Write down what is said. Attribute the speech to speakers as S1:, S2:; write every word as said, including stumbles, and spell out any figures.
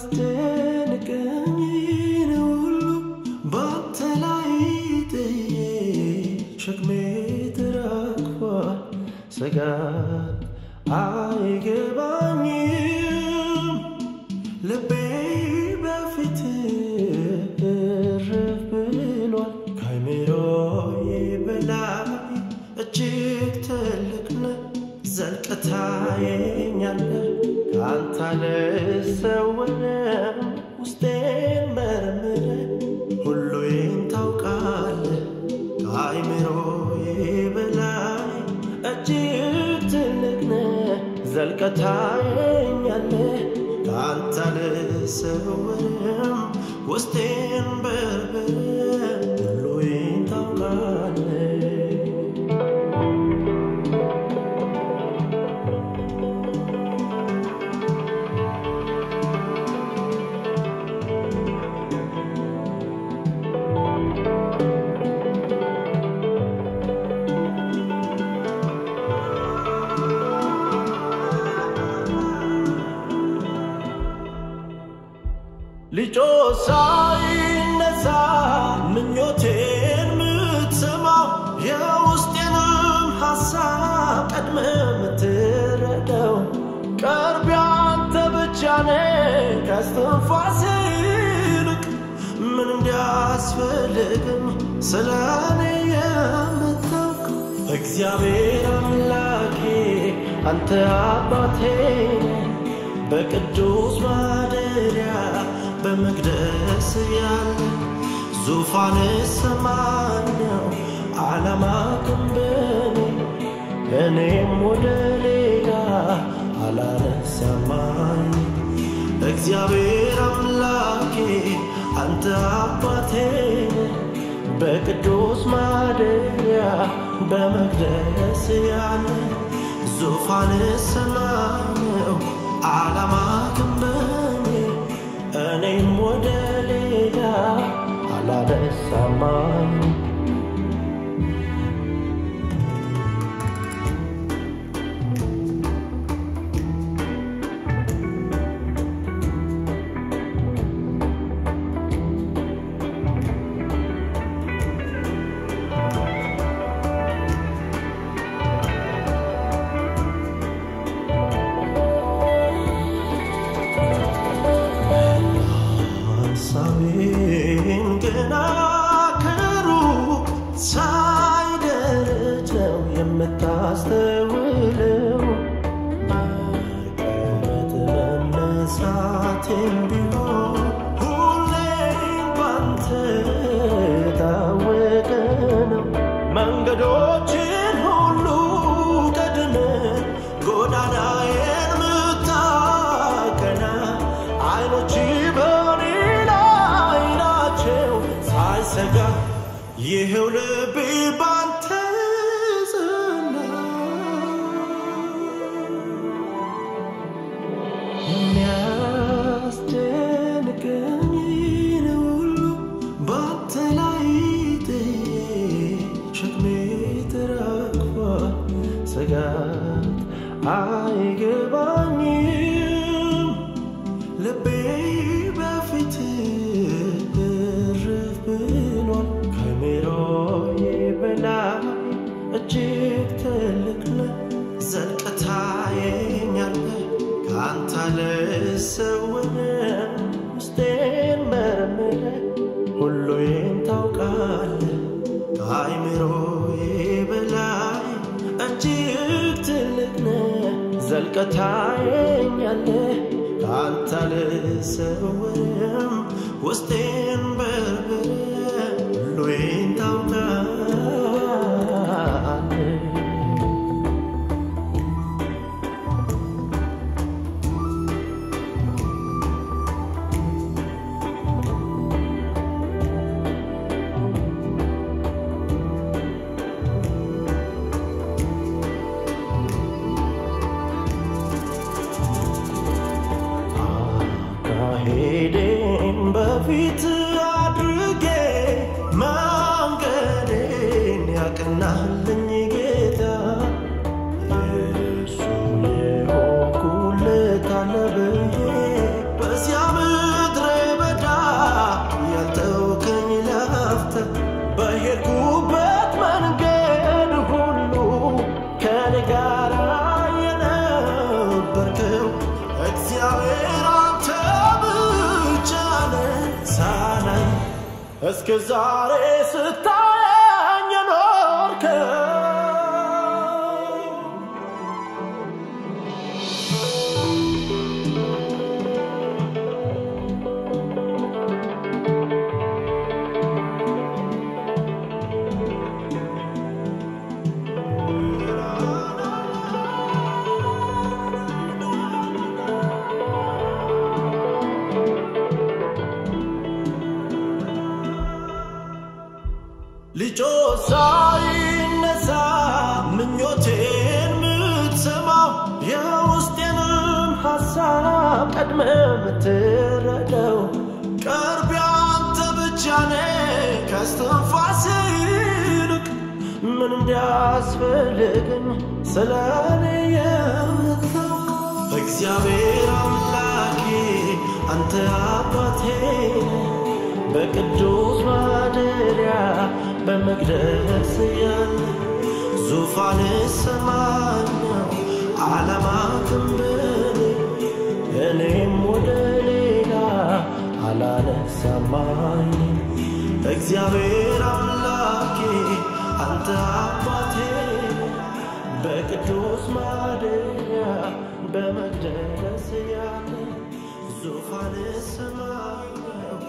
S1: የሚያስጨንቀኝን ሁሉ ባንተ ላይ ጥዬ ሸክሜ ተራግፏል ስጋት አይገባኝም ልቤ በፊትህ እርፍ ብሏል ከአእምሮዬ በላይ እጅግ ትልቅ ነህ ዘልቀህ ታየኛለህ ካንተ አልሰወርም ውስጤን መርምረህ ሁሉን ታውቃለህ ከአእምሮዬ በላይ እጅግ ትልቅ ነህ ዘልቀህ ታየኛለህ ካንተ አልሰወርም ውስጤን መርምረህ ሁሉን ታውቃለህ ሊጮሳይነሳ ምኞቴን ምትሰማው የውስጤንም ሐሳብ ቀድመህ ምትረዳው ቅርብ ያንተ ብቻ ነህ ከእስትንፋሴ ይልቅ ምን እንዲያስፈልግም ስለኔ የምታውቅ እግዚአብሔር አምላኬ አንተ አባቴ በቅዱስ ማደሪያ በመቅደስ ያለ ዙፋን ሰማይ ነው ዓላማ ክንበኔ እኔም ወደ ሌላ አላነሳማኝ እግዚአብሔር አምላኬ አንተ አባቴ በቅዱስ ማደሪያ በመቅደስ ያለ ዙፋን ሰማይ ነው ዓላማ ክንበኔ እኔም ወደ ሌላ አላነሳማኝ የምታስተውለው መቀመጥ መነሳቴም ቢሆን ሁሌም ባንተ ታወቀ ነው መንገዶችን ሁሉ ቀድመህ ጎዳናዬን ምታቀና አይኖች በኔ ላይ ናቸው ሳይሰጋ ይኸው ልቤ ባንተ የሚያስጨንቀኝን ሁሉ ባንተ ላይ ጥዬ ሸክሜ ተራግፏል ስጋት አይገባኝም ልቤ በፊትህ እርፍ ብሏል ከአእምሮዬ በላይ እጅግ ትልቅ ነህ ዘልቀህ ታየኛለህ ካንተ አልሰወርም ውስጤን መርምረህ ሁሉን ታውቃለህ ከአእምሮዬ በላይ እጅግ ትልቅ ነህ ዘልቀህ ታየኛለህ ካንተ አልሰወርም ውስጤን መርምረህ ሁሉን ታውቃለህ ሄደን በፊት አድርጌ መንገዴን ያቀናልኝ ጌታ እሱ የሆንኩለት አለ ብዬ በዚያ እግዚአብሔር አንተ ብቻ ነህ ሳላይ እስከ ዛሬ ስታየኝ ኖርከው ልጆሳይ ነሳ ምኞቴን ምትሰማው የውስጤንም ሐሳብ ቀድመ ምትረዳው ቅርብ ያንተ ብቻ ነህ ከስትንፋስ ይልቅ ምን እንዲያስፈልገኝ ስለኔ የምታውቅ እግዚአብሔር አምላኬ አንተ አባቴ በቅዱስ ማደሪያ በመቅደስ ያለ ዙፋን ሰማይ ዓላማ ክብር እኔም ወደ ሌላ አላነሳማኝ እግዚአብሔር አምላኬ አንተ አባቴ በቅዱስ ማደሪያ በመቅደስ ያለ ዙፋን ሰማይ